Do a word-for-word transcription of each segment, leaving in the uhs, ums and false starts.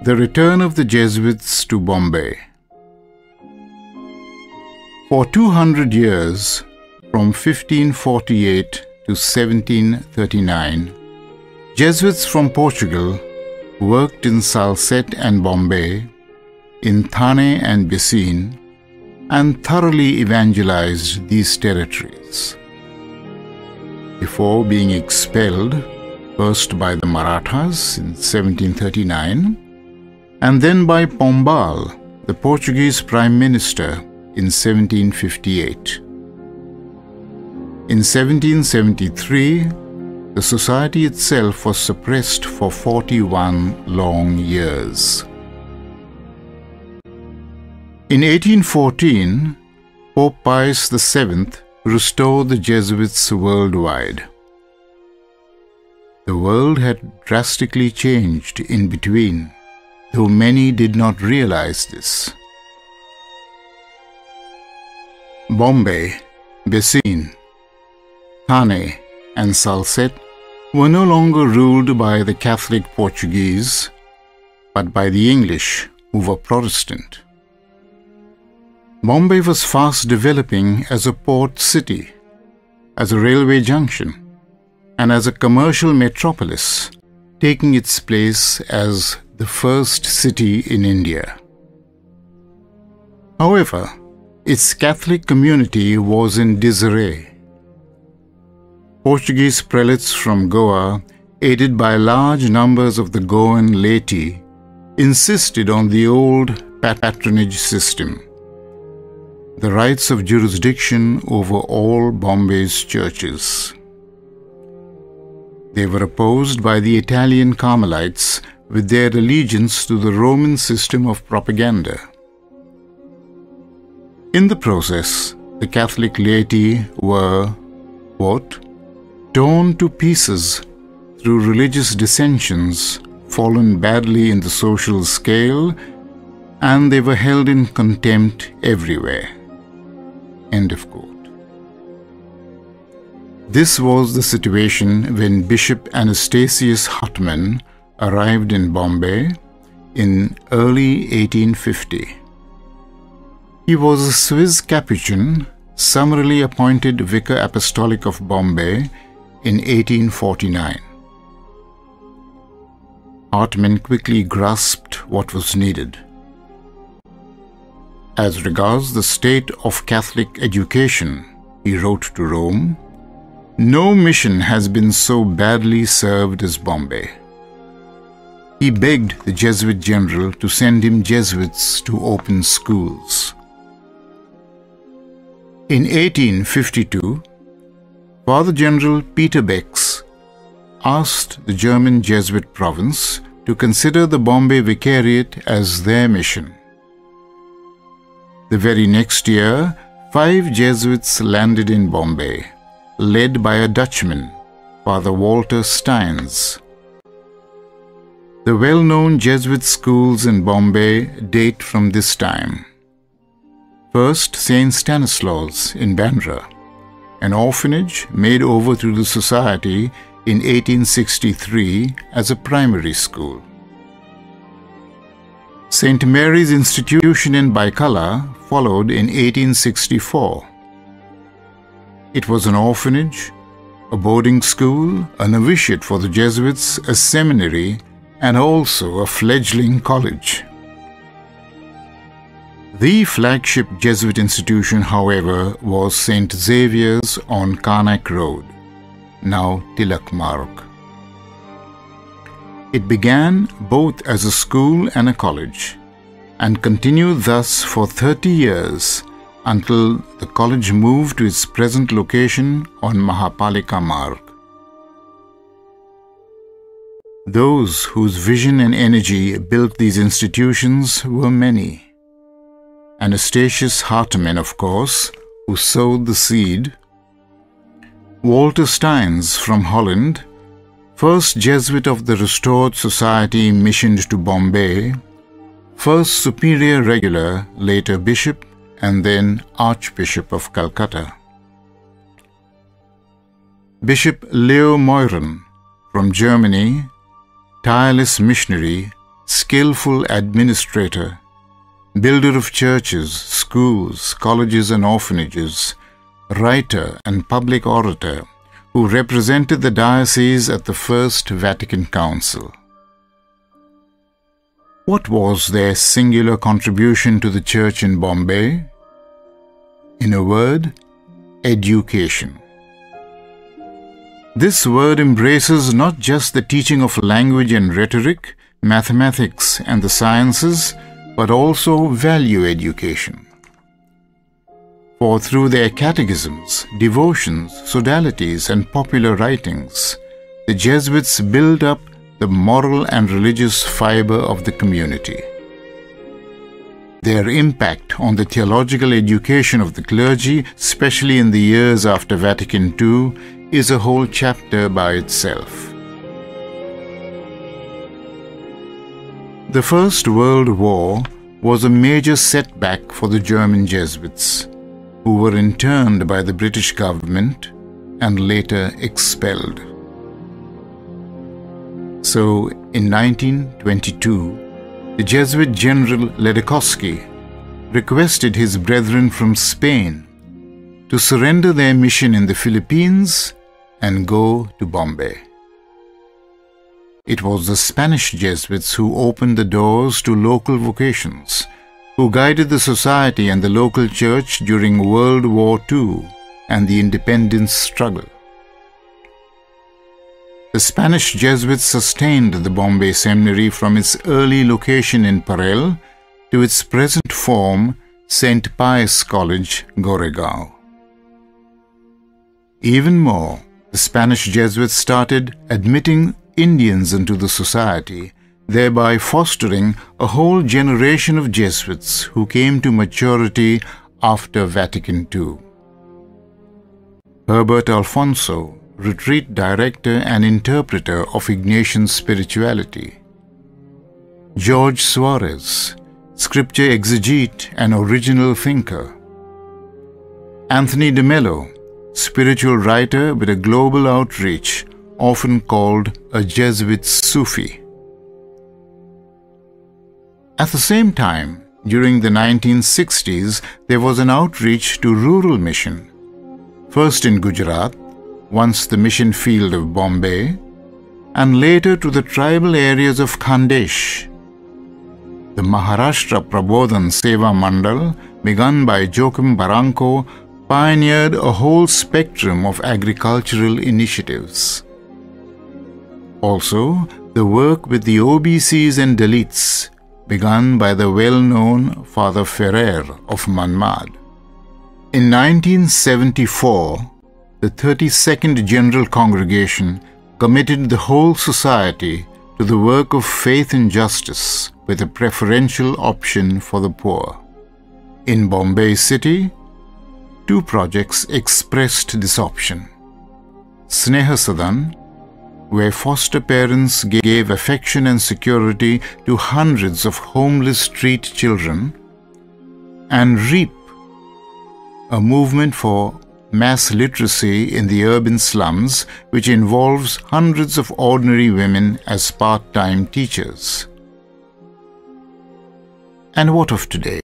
The return of the Jesuits to Bombay. For two hundred years, from fifteen forty-eight to seventeen thirty-nine, Jesuits from Portugal worked in Salsette and Bombay, in Thane and Bessin, and thoroughly evangelized these territories. Before being expelled, first by the Marathas in seventeen thirty-nine, and then by Pombal, the Portuguese Prime Minister, in seventeen fifty-eight. In seventeen seventy-three, the society itself was suppressed for forty-one long years. In eighteen fourteen, Pope Pius the seventh restored the Jesuits worldwide. The world had drastically changed in between, though many did not realize this. Bombay, Bessin, Thane, and Salsette were no longer ruled by the Catholic Portuguese, but by the English, who were Protestant. Bombay was fast developing as a port city, as a railway junction, and as a commercial metropolis, taking its place as the first city in India. However, its Catholic community was in disarray. Portuguese prelates from Goa, aided by large numbers of the Goan laity, insisted on the old patronage system, the rights of jurisdiction over all Bombay's churches. They were opposed by the Italian Carmelites with their allegiance to the Roman system of propaganda. In the process, the Catholic laity were, quote, torn to pieces through religious dissensions, fallen badly in the social scale, and they were held in contempt everywhere. End of quote. This was the situation when Bishop Anastasius Hartmann arrived in Bombay in early eighteen fifty. He was a Swiss Capuchin, summarily appointed Vicar Apostolic of Bombay in eighteen forty-nine. Hartmann quickly grasped what was needed. As regards the state of Catholic education, he wrote to Rome, no mission has been so badly served as Bombay. He begged the Jesuit general to send him Jesuits to open schools. In eighteen fifty-two, Father General Peter Bex asked the German Jesuit province to consider the Bombay Vicariate as their mission. The very next year, five Jesuits landed in Bombay, led by a Dutchman, Father Walter Steins. The well-known Jesuit schools in Bombay date from this time. First, Saint Stanislaus in Bandra, an orphanage made over to the society in eighteen sixty-three as a primary school. Saint Mary's Institution in Baikala followed in eighteen sixty-four. It was an orphanage, a boarding school, a novitiate for the Jesuits, a seminary, and also a fledgling college. The flagship Jesuit institution, however, was Saint Xavier's on Karnak Road, now Tilak Marg. It began both as a school and a college, and continued thus for thirty years until the college moved to its present location on Mahapalika Marg. Those whose vision and energy built these institutions were many. Anastasius Hartmann, of course, who sowed the seed. Walter Steins from Holland, first Jesuit of the restored society missioned to Bombay, first superior regular, later bishop, and then Archbishop of Calcutta. Bishop Leo Myron from Germany, tireless missionary, skillful administrator, builder of churches, schools, colleges and orphanages, writer and public orator, who represented the diocese at the First Vatican Council. What was their singular contribution to the Church in Bombay? In a word, education. This word embraces not just the teaching of language and rhetoric, mathematics and the sciences, but also value education. For through their catechisms, devotions, sodalities and popular writings, the Jesuits build up the moral and religious fiber of the community. Their impact on the theological education of the clergy, especially in the years after Vatican Two, is a whole chapter by itself. The First World War was a major setback for the German Jesuits, who were interned by the British government and later expelled. So, in nineteen twenty-two, the Jesuit General Ledekowski requested his brethren from Spain to surrender their mission in the Philippines and go to Bombay. It was the Spanish Jesuits who opened the doors to local vocations, who guided the society and the local church during World War Two and the independence struggle. The Spanish Jesuits sustained the Bombay Seminary from its early location in Parel to its present form, Saint Pius College, Goregaon. Even more, the Spanish Jesuits started admitting Indians into the society, thereby fostering a whole generation of Jesuits who came to maturity after Vatican Two. Herbert Alfonso, retreat director and interpreter of Ignatian spirituality. George Suarez, scripture exegete and original thinker. Anthony de Mello, spiritual writer with a global outreach, often called a Jesuit Sufi. At the same time, during the nineteen sixties, there was an outreach to rural mission, first in Gujarat, once the mission field of Bombay, and later to the tribal areas of Khandesh. The Maharashtra Prabodhan Seva Mandal, begun by Joachim Barranco, pioneered a whole spectrum of agricultural initiatives. Also, the work with the O B Cs and Dalits, begun by the well-known Father Ferrer of Manmad. In nineteen seventy-four, the thirty-second General Congregation committed the whole society to the work of faith and justice with a preferential option for the poor. In Bombay City, two projects expressed this option. Sneha Sadan, where foster parents gave affection and security to hundreds of homeless street children, and REAP, a movement for mass literacy in the urban slums, which involves hundreds of ordinary women as part-time teachers. And what of today?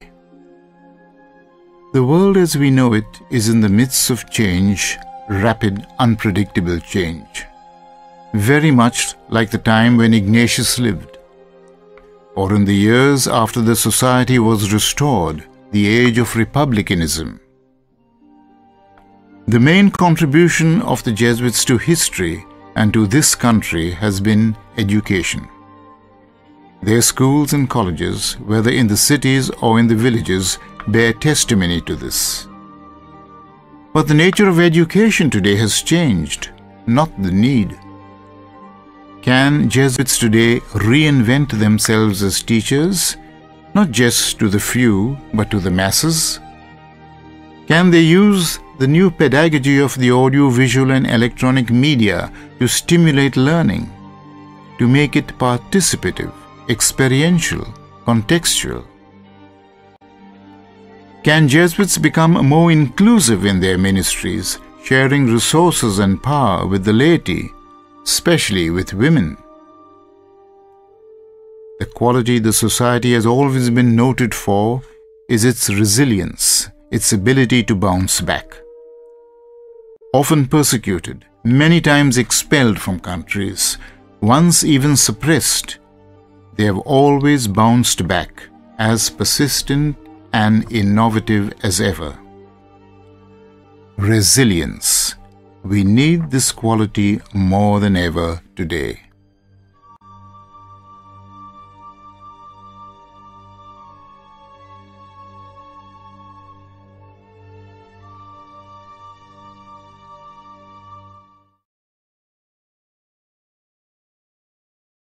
The world as we know it is in the midst of change, rapid, unpredictable change. Very much like the time when Ignatius lived, or in the years after the society was restored, the age of republicanism. The main contribution of the Jesuits to history and to this country has been education. Their schools and colleges, whether in the cities or in the villages, bear testimony to this. But the nature of education today has changed, not the need. Can Jesuits today reinvent themselves as teachers, not just to the few, but to the masses? Can they use the new pedagogy of the audio-visual and electronic media to stimulate learning, to make it participative, experiential, contextual? Can Jesuits become more inclusive in their ministries, sharing resources and power with the laity, especially with women? The quality the society has always been noted for is its resilience, its ability to bounce back. Often persecuted, many times expelled from countries, once even suppressed, they have always bounced back as persistent and innovative as ever. Resilience. We need this quality more than ever today.